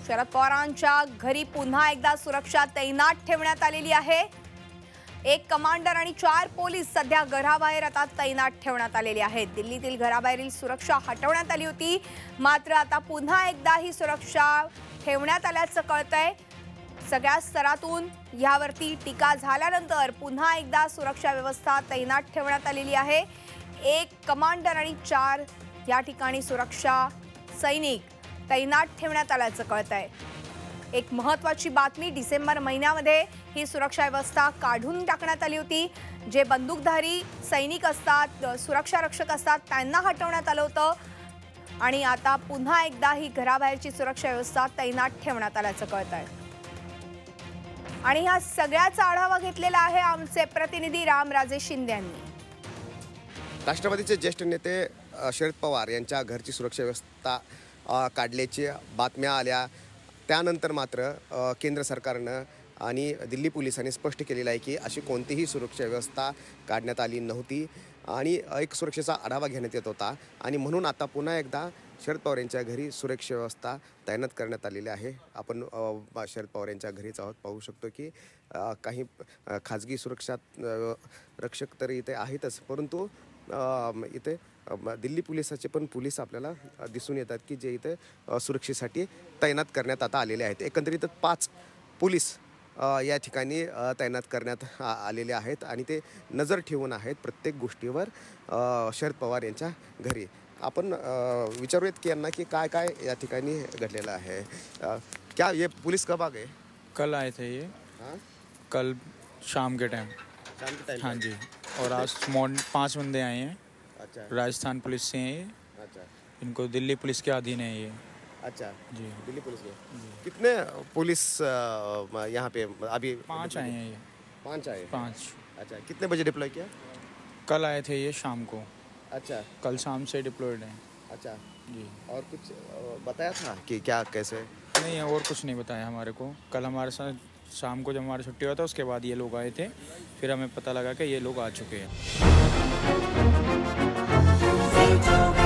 शरद पवारांच्या घरी पुन्हा एकदा सुरक्षा तैनात ठेवण्यात आलेली आहे। एक कमांडर आणि 4 पोलीस सध्या घराबाहेर आता तैनात ठेवण्यात आलेले आहेत। दिल्लीतील घराबाहेरील सुरक्षा हटवण्यात आली होती, मात्र आता पुन्हा एकदा ही सुरक्षा ठेवण्यात आल्याचं कळतंय। सगळ्या स्तरातून यावरती टीका झाल्यानंतर पुन्हा एकदा सुरक्षा व्यवस्था तैनात ठेवण्यात आलेली आहे। एक कमांडर आणि 4 या ठिकाणी सुरक्षा सैनिक तैनात ठेवण्यात आल्याचं कळतंय। एक महत्त्वाची बातमी, डिसेंबर महिन्यामध्ये ही सुरक्षा व्यवस्था काढून टाकण्यात आली होती। जे बंदूकधारी सैनिक असतात, सुरक्षा रक्षक असतात, त्यांना हटवण्यात आलं होतं आणि आता पुन्हा एकदा ही घराबाहेरची सुरक्षा व्यवस्था तैनात ठेवण्यात आल्याचं कळतंय। आणि ह्या सगळ्याचा आढावा घेतलेला आहे आमचे प्रतिनिधी रामराजे शिंदे यांनी। राष्ट्रवादीचे ज्येष्ठ नेते शरद पवार यांच्या घरची सुरक्षा व्यवस्था काढल्याची बातम्या आल्या, त्यानंतर मात्र केंद्र सरकारनं आणि दिल्ली पोलिसांनी स्पष्ट केलेलं आहे की अशी कोणतीही सुरक्षा व्यवस्था काढण्यात आली नव्हती आणि एक सुरक्षेचा आढावा घेण्यात येत होता आणि म्हणून आता पुन्हा एकदा शरद पवार यांच्या घरी सुरक्षा व्यवस्था तैनात करण्यात आलेली आहे। आपण शरद पवार यांच्या घरीच आहोत, पाहू शकतो की काही खाजगी सुरक्षा रक्षक तर इथे आहेतच, परंतु इथे दिल्ली पोलिसाचे पण पोलीस आपल्याला दिसून येतात की जे इथे सुरक्षेसाठी तैनात करण्यात आता आलेले आहेत। एकंदरीत 5 पोलीस या ठिकाणी तैनात करण्यात आलेले आहेत आणि ते नजर ठेवून आहेत प्रत्येक गोष्टीवर शरद पवार यांच्या घरी। आपण विचारूयात की यांना की काय काय या ठिकाणी घडलेलं आहे। क्या ये पुलिस कब आ गए? कल आए थे ये। हाँ, कल शाम के टाइम। शाम के टाइम? हाँ जी। और आज मॉर्निंग 5 बंदे आए हैं। अच्छा राजस्थान पुलिस से हैं ये। अच्छा इनको दिल्ली पुलिस के अधीन है ये। अच्छा जी। दिल्ली पुलिस के कितने पुलिस यहाँ पे अभी? 5 आए हैं ये। 5 आए? 5। अच्छा, कितने बजे डिप्लॉय किया? कल आए थे ये शाम को। अच्छा कल शाम से डिप्लॉयड हैं। अच्छा, जी। और कुछ बताया था कि क्या कैसे? नहीं, और कुछ नहीं बताया हमारे को। कल हमारे साथ शाम को जब हमारी छुट्टी हुआ था उसके बाद ये लोग आए थे, फिर हमें पता लगा कि ये लोग आ चुके हैं।